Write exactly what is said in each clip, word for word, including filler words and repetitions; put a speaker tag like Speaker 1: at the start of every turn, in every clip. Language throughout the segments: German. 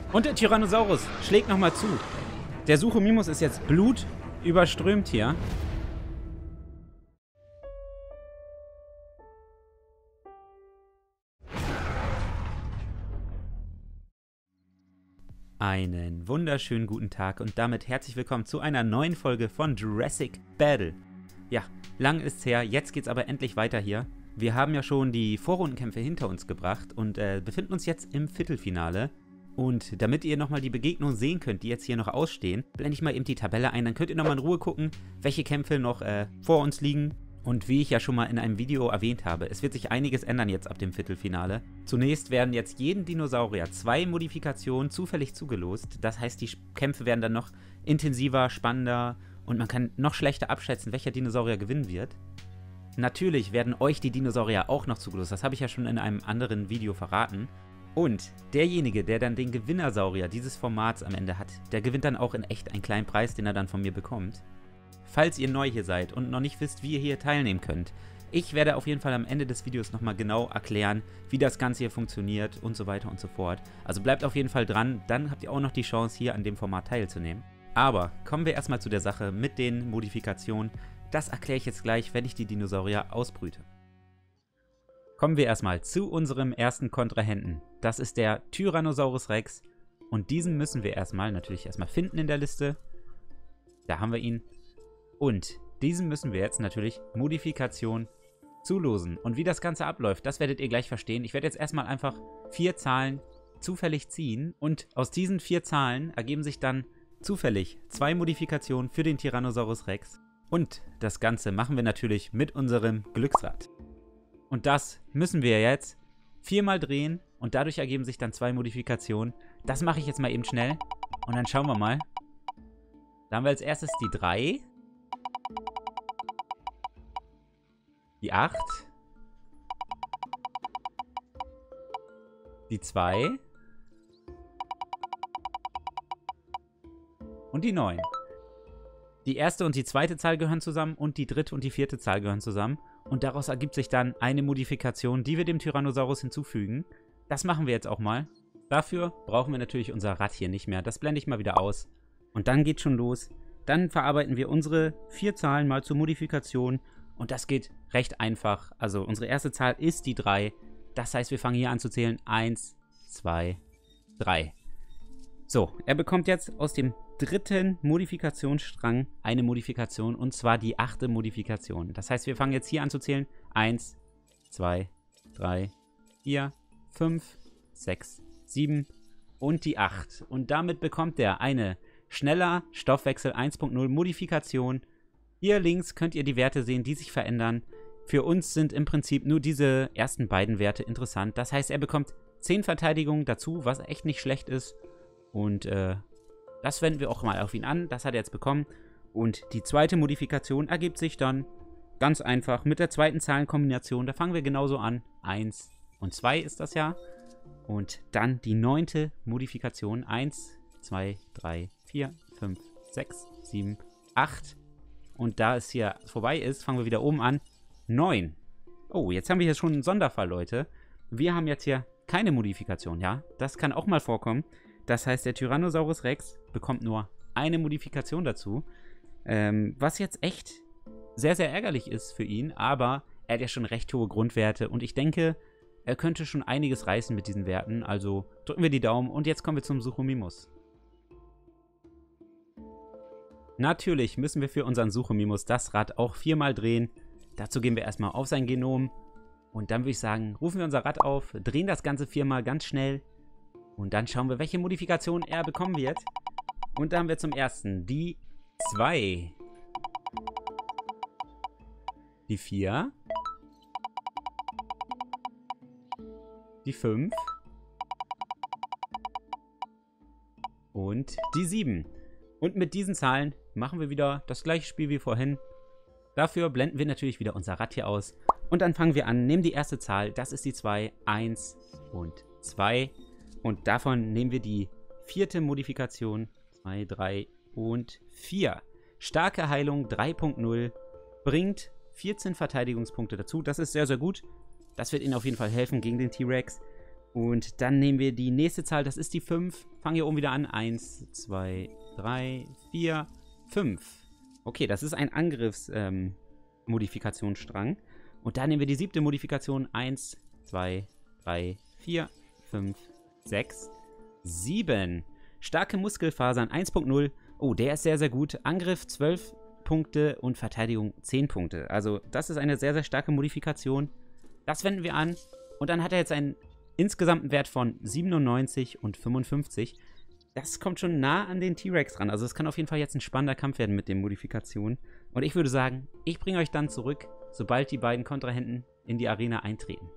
Speaker 1: Und der Tyrannosaurus schlägt nochmal zu. Der Suchomimus ist jetzt blutüberströmt hier. Einen wunderschönen guten Tag und damit herzlich willkommen zu einer neuen Folge von Jurassic Battle. Ja, lang ist's her, jetzt geht's aber endlich weiter hier. Wir haben ja schon die Vorrundenkämpfe hinter uns gebracht und äh, befinden uns jetzt im Viertelfinale. Und damit ihr nochmal die Begegnungen sehen könnt, die jetzt hier noch ausstehen, blende ich mal eben die Tabelle ein. Dann könnt ihr nochmal in Ruhe gucken, welche Kämpfe noch äh, vor uns liegen. Und wie ich ja schon mal in einem Video erwähnt habe, es wird sich einiges ändern jetzt ab dem Viertelfinale. Zunächst werden jetzt jedem Dinosaurier zwei Modifikationen zufällig zugelost. Das heißt, die Kämpfe werden dann noch intensiver, spannender und man kann noch schlechter abschätzen, welcher Dinosaurier gewinnen wird. Natürlich werden euch die Dinosaurier auch noch zugelost. Das habe ich ja schon in einem anderen Video verraten. Und derjenige, der dann den Gewinnersaurier dieses Formats am Ende hat, der gewinnt dann auch in echt einen kleinen Preis, den er dann von mir bekommt. Falls ihr neu hier seid und noch nicht wisst, wie ihr hier teilnehmen könnt, ich werde auf jeden Fall am Ende des Videos nochmal genau erklären, wie das Ganze hier funktioniert und so weiter und so fort. Also bleibt auf jeden Fall dran, dann habt ihr auch noch die Chance, hier an dem Format teilzunehmen. Aber kommen wir erstmal zu der Sache mit den Modifikationen. Das erkläre ich jetzt gleich, wenn ich die Dinosaurier ausbrüte. Kommen wir erstmal zu unserem ersten Kontrahenten. Das ist der Tyrannosaurus Rex. Und diesen müssen wir erstmal, natürlich erstmal finden in der Liste. Da haben wir ihn. Und diesen müssen wir jetzt natürlich Modifikation zulosen. Und wie das Ganze abläuft, das werdet ihr gleich verstehen. Ich werde jetzt erstmal einfach vier Zahlen zufällig ziehen. Und aus diesen vier Zahlen ergeben sich dann zufällig zwei Modifikationen für den Tyrannosaurus Rex. Und das Ganze machen wir natürlich mit unserem Glücksrad. Und das müssen wir jetzt viermal drehen und dadurch ergeben sich dann zwei Modifikationen. Das mache ich jetzt mal eben schnell und dann schauen wir mal. Da haben wir als erstes die drei. Die acht. Die zwei. Und die neun. Die erste und die zweite Zahl gehören zusammen und die dritte und die vierte Zahl gehören zusammen. Und daraus ergibt sich dann eine Modifikation, die wir dem Tyrannosaurus hinzufügen. Das machen wir jetzt auch mal. Dafür brauchen wir natürlich unser Rad hier nicht mehr. Das blende ich mal wieder aus. Und dann geht schon los. Dann verarbeiten wir unsere vier Zahlen mal zur Modifikation. Und das geht recht einfach. Also unsere erste Zahl ist die drei. Das heißt, wir fangen hier an zu zählen. eins, zwei, drei. So, er bekommt jetzt aus dem dritten Modifikationsstrang eine Modifikation und zwar die achte Modifikation. Das heißt, wir fangen jetzt hier an zu zählen. eins, zwei, drei, vier, fünf, sechs, sieben und die acht. Und damit bekommt er eine schneller Stoffwechsel eins Punkt null Modifikation. Hier links könnt ihr die Werte sehen, die sich verändern. Für uns sind im Prinzip nur diese ersten beiden Werte interessant. Das heißt, er bekommt zehn Verteidigungen dazu, was echt nicht schlecht ist. Und äh, das wenden wir auch mal auf ihn an. Das hat er jetzt bekommen. Und die zweite Modifikation ergibt sich dann ganz einfach mit der zweiten Zahlenkombination. Da fangen wir genauso an. eins und zwei ist das ja. Und dann die neunte Modifikation. eins, zwei, drei, vier, fünf, sechs, sieben, acht. Und da es hier vorbei ist, fangen wir wieder oben an. neun. Oh, jetzt haben wir hier schon einen Sonderfall, Leute. Wir haben jetzt hier keine Modifikation, ja? Das kann auch mal vorkommen. Das heißt, der Tyrannosaurus Rex bekommt nur eine Modifikation dazu, ähm, was jetzt echt sehr, sehr ärgerlich ist für ihn, aber er hat ja schon recht hohe Grundwerte und ich denke, er könnte schon einiges reißen mit diesen Werten, also drücken wir die Daumen und jetzt kommen wir zum Suchomimus. Natürlich müssen wir für unseren Suchomimus das Rad auch viermal drehen. Dazu gehen wir erstmal auf sein Genom und dann würde ich sagen, rufen wir unser Rad auf, drehen das Ganze viermal ganz schnell. Und dann schauen wir, welche Modifikation er bekommen wird. Und da haben wir zum ersten die zwei. Die vier. Die fünf. Und die sieben. Und mit diesen Zahlen machen wir wieder das gleiche Spiel wie vorhin. Dafür blenden wir natürlich wieder unser Rad hier aus. Und dann fangen wir an, nehmen die erste Zahl, das ist die zwei, eins und zwei. Und davon nehmen wir die vierte Modifikation, zwei, drei und vier. Starke Heilung drei Punkt null bringt vierzehn Verteidigungspunkte dazu. Das ist sehr, sehr gut. Das wird Ihnen auf jeden Fall helfen gegen den T-Rex. Und dann nehmen wir die nächste Zahl, das ist die fünf. Fangen hier oben wieder an. eins, zwei, drei, vier, fünf. Okay, das ist ein Angriffsmodifikationsstrang. Ähm, Und dann nehmen wir die siebte Modifikation. eins, zwei, drei, vier, fünf, sechs, sieben. Starke Muskelfasern eins Punkt null. Oh, der ist sehr, sehr gut. Angriff zwölf Punkte und Verteidigung zehn Punkte. Also das ist eine sehr, sehr starke Modifikation. Das wenden wir an. Und dann hat er jetzt einen insgesamten Wert von siebenundneunzig und fünfundfünfzig. Das kommt schon nah an den T-Rex ran. Also es kann auf jeden Fall jetzt ein spannender Kampf werden mit den Modifikationen. Und ich würde sagen, ich bringe euch dann zurück, sobald die beiden Kontrahenten in die Arena eintreten.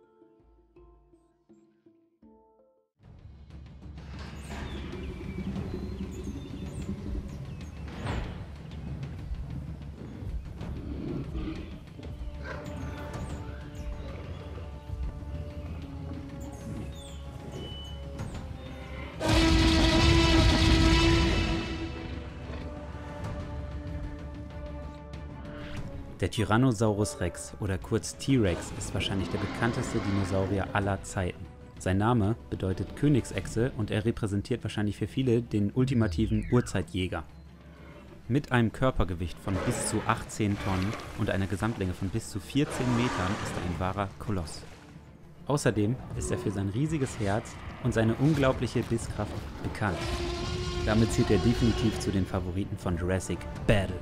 Speaker 1: Der Tyrannosaurus Rex oder kurz T-Rex ist wahrscheinlich der bekannteste Dinosaurier aller Zeiten. Sein Name bedeutet Königsechse und er repräsentiert wahrscheinlich für viele den ultimativen Urzeitjäger. Mit einem Körpergewicht von bis zu achtzehn Tonnen und einer Gesamtlänge von bis zu vierzehn Metern ist er ein wahrer Koloss. Außerdem ist er für sein riesiges Herz und seine unglaubliche Bisskraft bekannt. Damit zählt er definitiv zu den Favoriten von Jurassic Battle.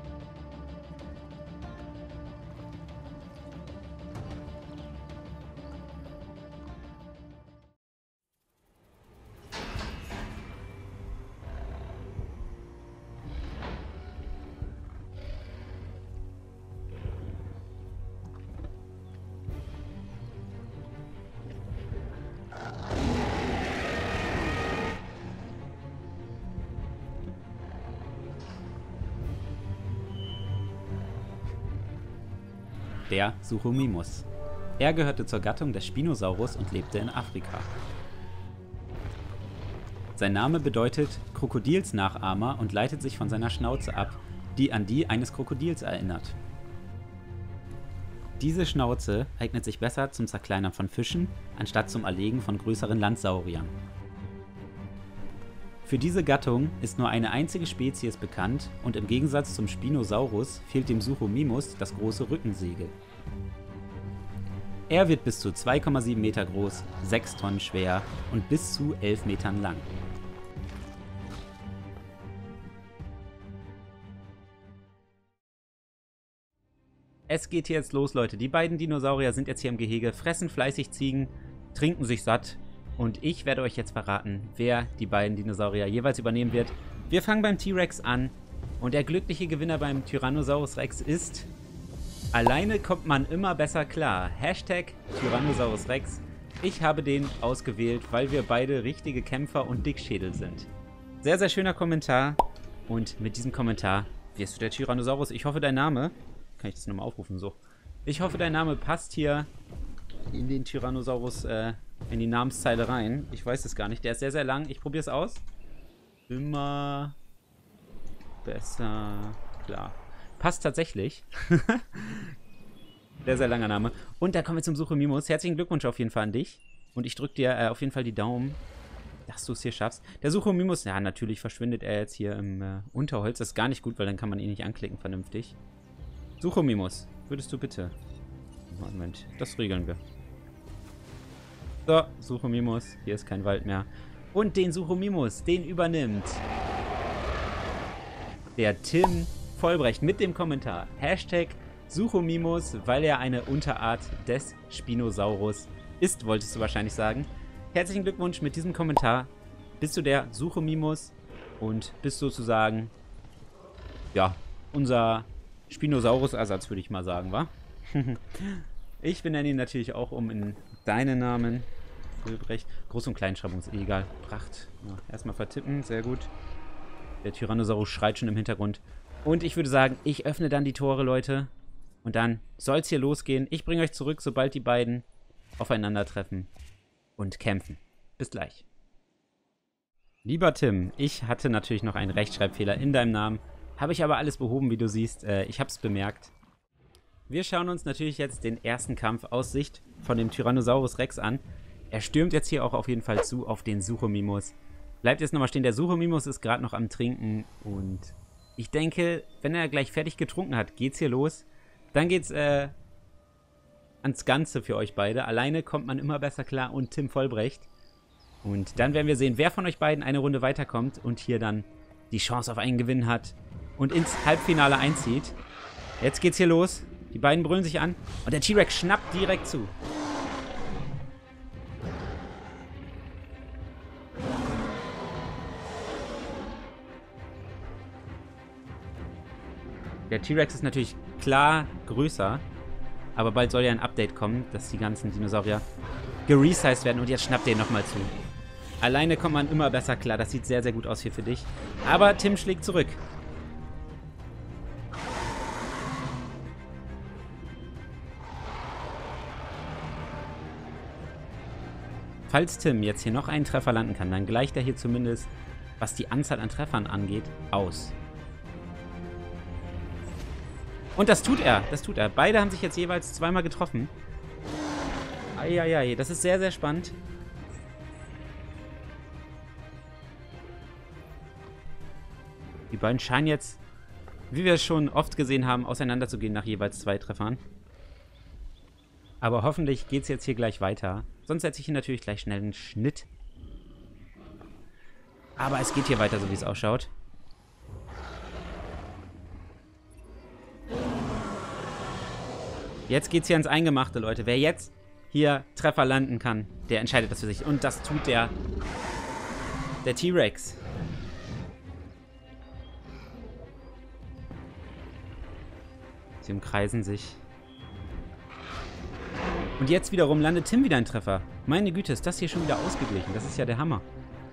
Speaker 1: Der Suchomimus. Er gehörte zur Gattung des Spinosaurus und lebte in Afrika. Sein Name bedeutet Krokodilsnachahmer und leitet sich von seiner Schnauze ab, die an die eines Krokodils erinnert. Diese Schnauze eignet sich besser zum Zerkleinern von Fischen, anstatt zum Erlegen von größeren Landsauriern. Für diese Gattung ist nur eine einzige Spezies bekannt und im Gegensatz zum Spinosaurus fehlt dem Suchomimus das große Rückensegel. Er wird bis zu zwei Komma sieben Meter groß, sechs Tonnen schwer und bis zu elf Metern lang. Es geht jetzt los, Leute. Die beiden Dinosaurier sind jetzt hier im Gehege, fressen fleißig Ziegen, trinken sich satt. Und ich werde euch jetzt verraten, wer die beiden Dinosaurier jeweils übernehmen wird. Wir fangen beim T-Rex an. Und der glückliche Gewinner beim Tyrannosaurus Rex ist... Alleine kommt man immer besser klar. Hashtag Tyrannosaurus Rex. Ich habe den ausgewählt, weil wir beide richtige Kämpfer und Dickschädel sind. Sehr, sehr schöner Kommentar. Und mit diesem Kommentar wirst du der Tyrannosaurus. Ich hoffe, dein Name... Kann ich das nochmal aufrufen? So. Ich hoffe, dein Name passt hier in den Tyrannosaurus... Äh, in die Namenszeile rein. Ich weiß es gar nicht. Der ist sehr, sehr lang. Ich probiere es aus. Immer besser klar. Passt tatsächlich. Sehr, sehr langer Name. Und da kommen wir zum Suchomimus. Herzlichen Glückwunsch auf jeden Fall an dich. Und ich drücke dir äh, auf jeden Fall die Daumen, dass du es hier schaffst. Der Suchomimus, ja, natürlich verschwindet er jetzt hier im äh, Unterholz. Das ist gar nicht gut, weil dann kann man ihn nicht anklicken vernünftig. Suchomimus, würdest du bitte... Moment, das regeln wir. So, Suchomimus, hier ist kein Wald mehr. Und den Suchomimus, den übernimmt der Tim Vollbrecht mit dem Kommentar. Hashtag Suchomimus, weil er eine Unterart des Spinosaurus ist, wolltest du wahrscheinlich sagen. Herzlichen Glückwunsch mit diesem Kommentar. Bist du der Suchomimus und bist sozusagen, ja, unser Spinosaurus-Ersatz, würde ich mal sagen, wa? Ich benenne ihn natürlich auch um in deinen Namen. Vollbrecht. Groß- und Kleinschreibung ist eh egal. Pracht. Ja, erstmal vertippen, sehr gut. Der Tyrannosaurus schreit schon im Hintergrund. Und ich würde sagen, ich öffne dann die Tore, Leute. Und dann soll es hier losgehen. Ich bringe euch zurück, sobald die beiden aufeinandertreffen und kämpfen. Bis gleich. Lieber Tim, ich hatte natürlich noch einen Rechtschreibfehler in deinem Namen. Habe ich aber alles behoben, wie du siehst. Äh, ich habe es bemerkt. Wir schauen uns natürlich jetzt den ersten Kampf aus Sicht von dem Tyrannosaurus Rex an. Er stürmt jetzt hier auch auf jeden Fall zu auf den Suchomimus. Bleibt jetzt nochmal stehen. Der Suchomimus ist gerade noch am Trinken. Und ich denke, wenn er gleich fertig getrunken hat, geht's hier los. Dann geht's äh, ans Ganze für euch beide. Alleine kommt man immer besser klar und Tim Vollbrecht. Und dann werden wir sehen, wer von euch beiden eine Runde weiterkommt und hier dann die Chance auf einen Gewinn hat und ins Halbfinale einzieht. Jetzt geht's hier los. Die beiden brüllen sich an und der T-Rex schnappt direkt zu. Der T-Rex ist natürlich klar größer, aber bald soll ja ein Update kommen, dass die ganzen Dinosaurier geresized werden und jetzt schnappt er ihn nochmal zu. Alleine kommt man immer besser klar, das sieht sehr, sehr gut aus hier für dich. Aber Tim schlägt zurück. Falls Tim jetzt hier noch einen Treffer landen kann, dann gleicht er hier zumindest, was die Anzahl an Treffern angeht, aus. Und das tut er, das tut er. Beide haben sich jetzt jeweils zweimal getroffen. Eieiei, das ist sehr, sehr spannend. Die beiden scheinen jetzt, wie wir es schon oft gesehen haben, auseinanderzugehen nach jeweils zwei Treffern. Aber hoffentlich geht es jetzt hier gleich weiter. Sonst setze ich hier natürlich gleich schnell einen Schnitt. Aber es geht hier weiter, so wie es ausschaut. Jetzt geht's hier ans Eingemachte, Leute. Wer jetzt hier Treffer landen kann, der entscheidet das für sich. Und das tut der, der T-Rex. Sie umkreisen sich. Und jetzt wiederum landet Tim wieder ein Treffer. Meine Güte, ist das hier schon wieder ausgeglichen. Das ist ja der Hammer.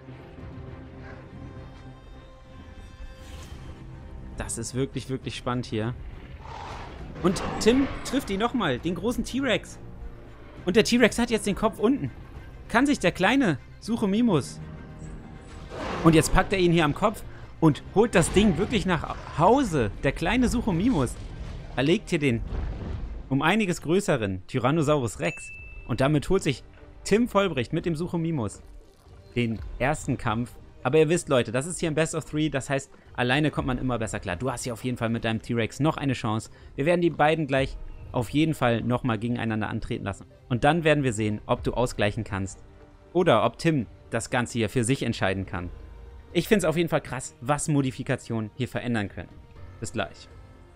Speaker 1: Das ist wirklich, wirklich spannend hier. Und Tim trifft ihn nochmal, den großen T-Rex. Und der T-Rex hat jetzt den Kopf unten. Kann sich der kleine Suchomimus. Und jetzt packt er ihn hier am Kopf und holt das Ding wirklich nach Hause. Der kleine Suchomimus erlegt hier den um einiges größeren Tyrannosaurus Rex. Und damit holt sich Tim Vollbrecht mit dem Suchomimus den ersten Kampf. Aber ihr wisst, Leute, das ist hier ein Best of Three. Das heißt, alleine kommt man immer besser klar. Du hast hier auf jeden Fall mit deinem T-Rex noch eine Chance. Wir werden die beiden gleich auf jeden Fall nochmal gegeneinander antreten lassen. Und dann werden wir sehen, ob du ausgleichen kannst. Oder ob Tim das Ganze hier für sich entscheiden kann. Ich finde es auf jeden Fall krass, was Modifikationen hier verändern können. Bis gleich.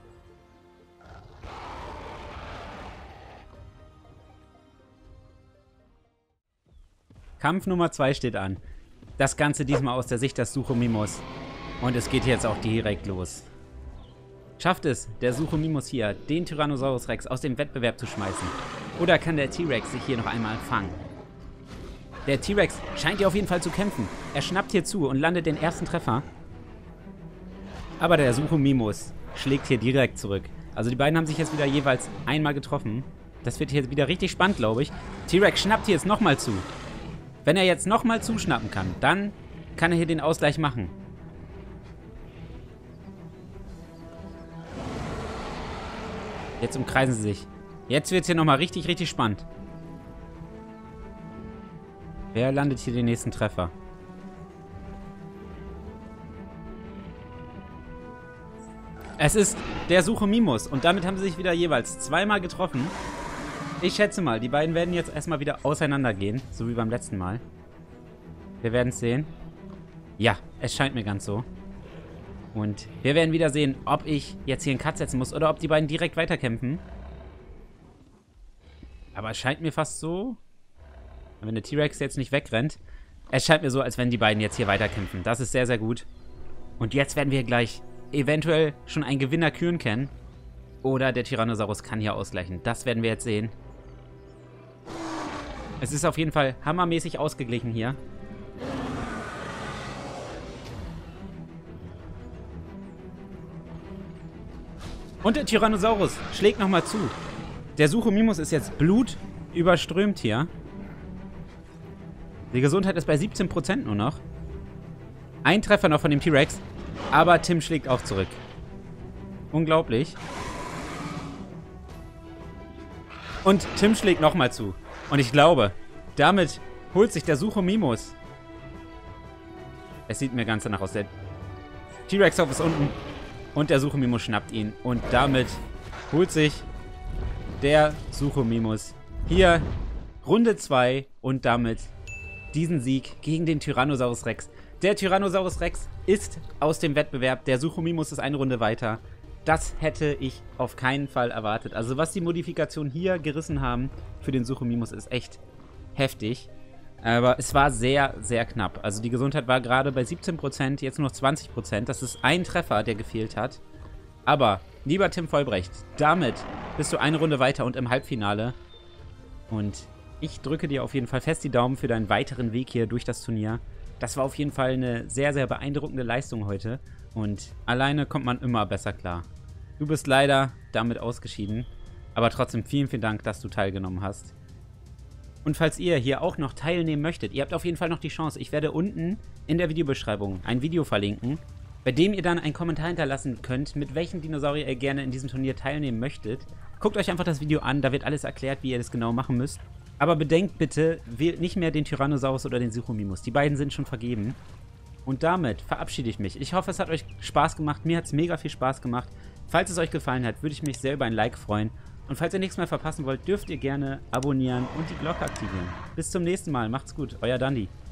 Speaker 1: Kampf Nummer zwei steht an. Das Ganze diesmal aus der Sicht des Suchomimus. Und es geht jetzt auch direkt los. Schafft es der Suchomimus hier, den Tyrannosaurus Rex aus dem Wettbewerb zu schmeißen? Oder kann der T-Rex sich hier noch einmal fangen? Der T-Rex scheint hier auf jeden Fall zu kämpfen. Er schnappt hier zu und landet den ersten Treffer. Aber der Suchomimus schlägt hier direkt zurück. Also die beiden haben sich jetzt wieder jeweils einmal getroffen. Das wird hier wieder richtig spannend, glaube ich. T-Rex schnappt hier jetzt nochmal zu. Wenn er jetzt nochmal zuschnappen kann, dann kann er hier den Ausgleich machen. Jetzt umkreisen sie sich. Jetzt wird es hier nochmal richtig, richtig spannend. Wer landet hier den nächsten Treffer? Es ist der Suchomimus. Und damit haben sie sich wieder jeweils zweimal getroffen. Ich schätze mal, die beiden werden jetzt erstmal wieder auseinandergehen. So wie beim letzten Mal. Wir werden es sehen. Ja, es scheint mir ganz so. Und wir werden wieder sehen, ob ich jetzt hier einen Cut setzen muss oder ob die beiden direkt weiterkämpfen. Aber es scheint mir fast so, wenn der T-Rex jetzt nicht wegrennt, es scheint mir so, als wenn die beiden jetzt hier weiterkämpfen. Das ist sehr, sehr gut. Und jetzt werden wir gleich eventuell schon einen Gewinner küren können. Oder der Tyrannosaurus kann hier ausgleichen. Das werden wir jetzt sehen. Es ist auf jeden Fall hammermäßig ausgeglichen hier. Und der Tyrannosaurus schlägt nochmal zu. Der Suchomimus ist jetzt blutüberströmt hier. Die Gesundheit ist bei siebzehn Prozent nur noch. Ein Treffer noch von dem T-Rex. Aber Tim schlägt auch zurück. Unglaublich. Und Tim schlägt nochmal zu. Und ich glaube, damit holt sich der Suchomimus. Es sieht mir ganz danach aus. Der T-Rex-Kopf ist unten und der Suchomimus schnappt ihn. Und damit holt sich der Suchomimus hier Runde zwei und damit diesen Sieg gegen den Tyrannosaurus Rex. Der Tyrannosaurus Rex ist aus dem Wettbewerb. Der Suchomimus ist eine Runde weiter. Das hätte ich auf keinen Fall erwartet. Also was die Modifikationen hier gerissen haben für den Suchomimus ist echt heftig. Aber es war sehr, sehr knapp. Also die Gesundheit war gerade bei siebzehn Prozent, jetzt nur noch zwanzig Prozent. Das ist ein Treffer, der gefehlt hat. Aber, lieber Tim Vollbrecht, damit bist du eine Runde weiter und im Halbfinale. Und ich drücke dir auf jeden Fall fest die Daumen für deinen weiteren Weg hier durch das Turnier. Das war auf jeden Fall eine sehr, sehr beeindruckende Leistung heute. Und alleine kommt man immer besser klar. Du bist leider damit ausgeschieden. Aber trotzdem vielen, vielen Dank, dass du teilgenommen hast. Und falls ihr hier auch noch teilnehmen möchtet, ihr habt auf jeden Fall noch die Chance. Ich werde unten in der Videobeschreibung ein Video verlinken, bei dem ihr dann einen Kommentar hinterlassen könnt, mit welchen Dinosaurier ihr gerne in diesem Turnier teilnehmen möchtet. Guckt euch einfach das Video an, da wird alles erklärt, wie ihr das genau machen müsst. Aber bedenkt bitte, wählt nicht mehr den Tyrannosaurus oder den Suchomimus. Die beiden sind schon vergeben. Und damit verabschiede ich mich. Ich hoffe, es hat euch Spaß gemacht. Mir hat es mega viel Spaß gemacht. Falls es euch gefallen hat, würde ich mich sehr über ein Like freuen. Und falls ihr nichts mehr verpassen wollt, dürft ihr gerne abonnieren und die Glocke aktivieren. Bis zum nächsten Mal. Macht's gut. Euer Dandi.